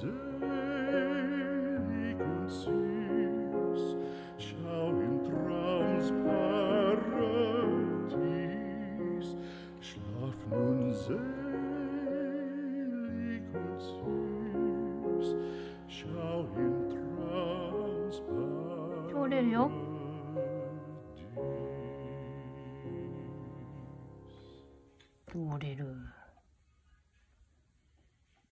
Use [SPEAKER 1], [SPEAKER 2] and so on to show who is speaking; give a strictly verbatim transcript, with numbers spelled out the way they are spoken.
[SPEAKER 1] selig und süß, schau in Traums Paradies, schlaf nun selig und süß, schau in Traums Paradies.
[SPEAKER 2] 通れるよ。通れる。